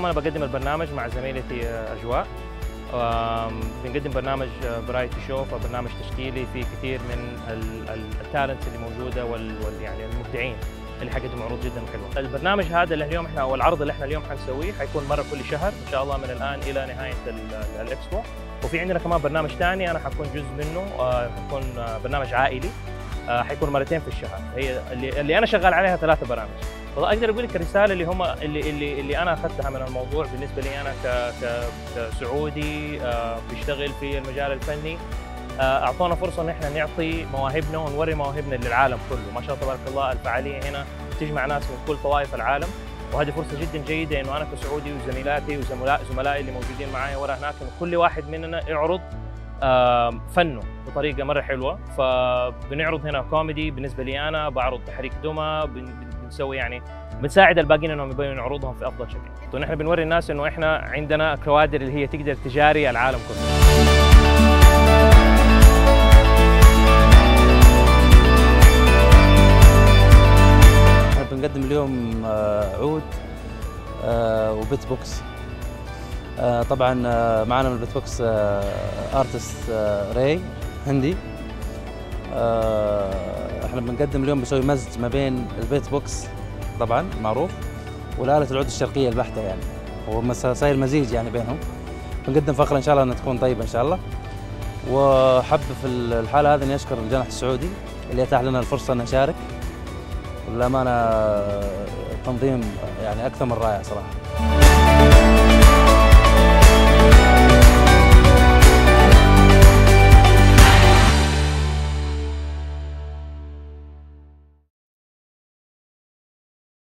انا بقدم البرنامج مع زميلتي اجواء. بنقدم برنامج فرايتي شو، فبرنامج تشكيلي في كثير من التالنتس اللي موجوده يعني المبدعين اللي حقدموا عروض جدا حلوه. البرنامج هذا اللي اليوم احنا، او العرض اللي احنا اليوم حنسويه، حيكون مره كل شهر ان شاء الله من الان الى نهايه الاكسبو. وفي عندنا كمان برنامج ثاني انا حكون جزء منه، حكون برنامج عائلي، حيكون مرتين في الشهر. هي اللي انا شغال عليها 3 برامج. والله اقدر اقول لك الرساله اللي هم اللي انا اخذتها من الموضوع بالنسبه لي انا كسعودي بيشتغل في المجال الفني. اعطونا فرصه ان احنا نعطي مواهبنا ونوري مواهبنا للعالم كله. ما شاء الله تبارك الله الفعاليه هنا تجمع ناس من كل طوائف العالم، وهذه فرصه جدا جيده انه انا كسعودي وزميلاتي وزملائي اللي موجودين معايا ورا هناك، إنه كل واحد مننا يعرض فنه بطريقه مره حلوه. فبنعرض هنا كوميدي، بالنسبه لي انا بعرض تحريك دمى، بنسوي يعني بنساعد الباقيين انهم يبينوا عروضهم في افضل شكل. ونحن بنوري الناس انه احنا عندنا كوادر اللي هي تقدر تجاري العالم كله. بنقدم اليوم عود وبيت بوكس. طبعا معنا من البيت بوكس ارتست راي هندي. احنا بنقدم اليوم بنسوي مزج ما بين البيت بوكس طبعا معروف والآلة العود الشرقية البحتة، يعني هو صاير مزيج يعني بينهم. بنقدم فقرة ان شاء الله انها تكون طيبة ان شاء الله. وحب في الحالة هذه اني اشكر الجناح السعودي اللي اتاح لنا الفرصة ان نشارك، والأمانة تنظيم يعني أكثر من رائع صراحة.